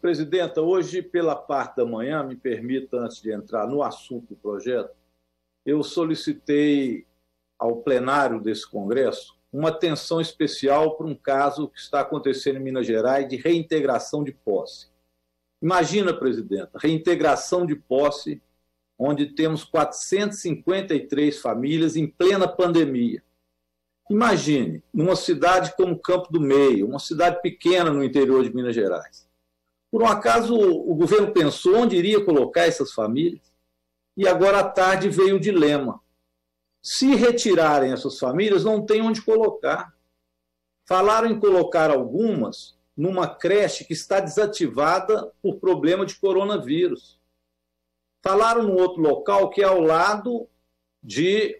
Presidenta, hoje, pela parte da manhã, me permita, antes de entrar no assunto do projeto, eu solicitei ao plenário desse Congresso uma atenção especial para um caso que está acontecendo em Minas Gerais de reintegração de posse. Imagina, presidenta, reintegração de posse, onde temos 453 famílias em plena pandemia. Imagine, numa cidade como Campo do Meio, uma cidade pequena no interior de Minas Gerais. Por um acaso, o governo pensou onde iria colocar essas famílias? E agora à tarde veio o dilema. Se retirarem essas famílias, não tem onde colocar. Falaram em colocar algumas numa creche que está desativada por problema de coronavírus. Falaram no outro local que é ao lado de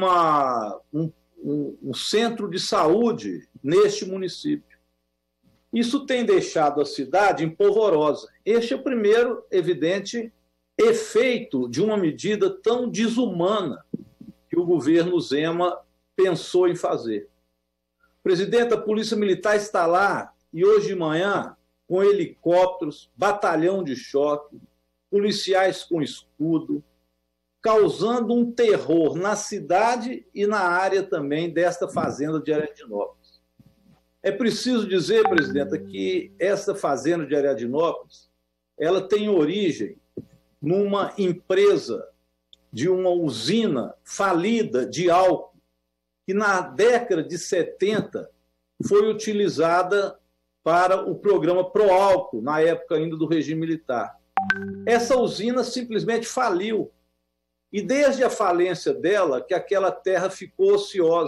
um centro de saúde neste município. Isso tem deixado a cidade empolvorosa. Este é o primeiro, evidente, efeito de uma medida tão desumana que o governo Zema pensou em fazer. Presidente, a Polícia Militar está lá e hoje de manhã, com helicópteros, batalhão de choque, policiais com escudo, causando um terror na cidade e na área também desta fazenda de Ariadinópolis. É preciso dizer, presidenta, que essa fazenda de Ariadinópolis, ela tem origem numa empresa de uma usina falida de álcool, que na década de 70 foi utilizada para o programa Proálcool, na época ainda do regime militar. Essa usina simplesmente faliu. E desde a falência dela, que aquela terra ficou ociosa.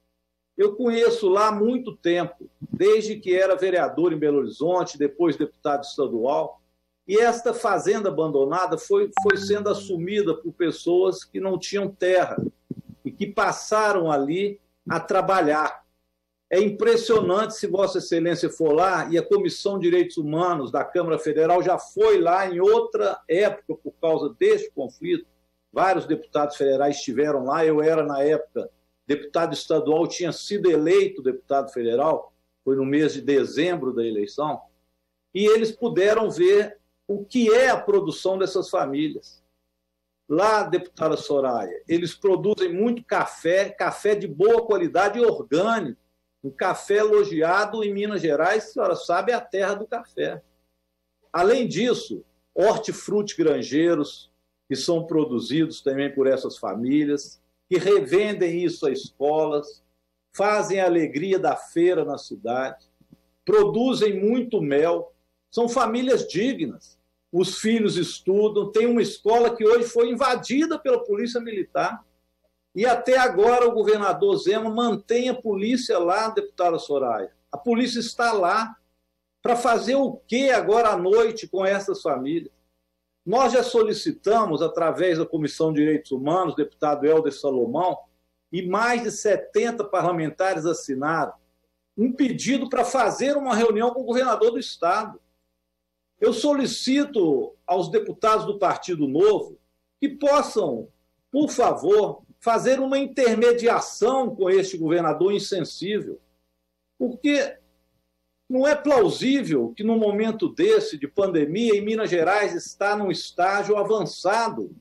Eu conheço lá há muito tempo, desde que era vereador em Belo Horizonte, depois deputado estadual, e esta fazenda abandonada foi sendo assumida por pessoas que não tinham terra e que passaram ali a trabalhar. É impressionante, se Vossa Excelência for lá, e a Comissão de Direitos Humanos da Câmara Federal já foi lá em outra época por causa deste conflito. Vários deputados federais estiveram lá, eu era, na época, deputado estadual, tinha sido eleito deputado federal, foi no mês de dezembro da eleição, e eles puderam ver o que é a produção dessas famílias. Lá, deputada Soraya, eles produzem muito café, café de boa qualidade e orgânico, um café elogiado em Minas Gerais, a senhora sabe, é a terra do café. Além disso, hortifruti granjeiros, que são produzidos também por essas famílias, que revendem isso a escolas, fazem a alegria da feira na cidade, produzem muito mel, são famílias dignas. Os filhos estudam, tem uma escola que hoje foi invadida pela Polícia Militar, e até agora o governador Zema mantém a polícia lá, deputada Soraya. A polícia está lá para fazer o que agora à noite com essas famílias? Nós já solicitamos, através da Comissão de Direitos Humanos, deputado Helder Salomão, e mais de 70 parlamentares assinaram, um pedido para fazer uma reunião com o governador do Estado. Eu solicito aos deputados do Partido Novo que possam, por favor, fazer uma intermediação com este governador insensível, porque não é plausível que, num momento desse, de pandemia, em Minas Gerais está num estágio avançado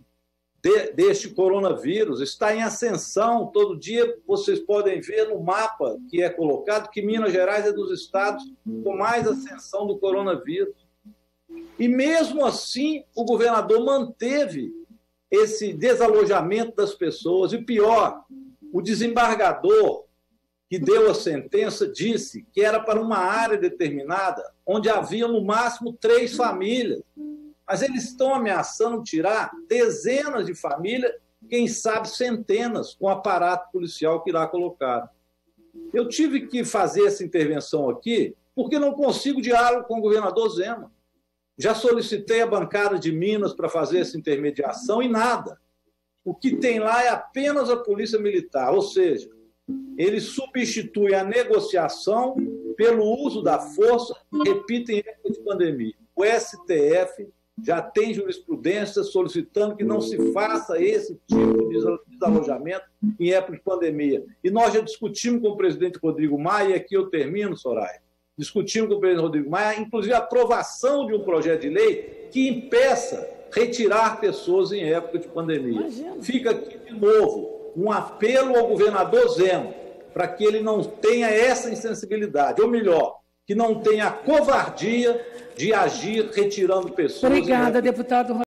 deste coronavírus, está em ascensão. Todo dia vocês podem ver no mapa que é colocado que Minas Gerais é dos estados com mais ascensão do coronavírus. E mesmo assim, o governador manteve esse desalojamento das pessoas. E pior, o desembargador que deu a sentença disse que era para uma área determinada, onde havia no máximo 3 famílias. Mas eles estão ameaçando tirar dezenas de famílias, quem sabe centenas, com o aparato policial que lá colocaram. Eu tive que fazer essa intervenção aqui porque não consigo diálogo com o governador Zema. Já solicitei a bancada de Minas para fazer essa intermediação e nada. O que tem lá é apenas a Polícia Militar, ou seja, ele substitui a negociação pelo uso da força, repito, em época de pandemia. O STF já tem jurisprudência solicitando que não se faça esse tipo de desalojamento em época de pandemia. E nós já discutimos com o presidente Rodrigo Maia, e aqui eu termino, Soraya, discutimos com o presidente Rodrigo Maia, inclusive a aprovação de um projeto de lei que impeça retirar pessoas em época de pandemia. Imagina. Fica aqui, de novo, um apelo ao governador Zema para que ele não tenha essa insensibilidade, ou melhor, que não tenha a covardia de agir retirando pessoas. Obrigada, deputado.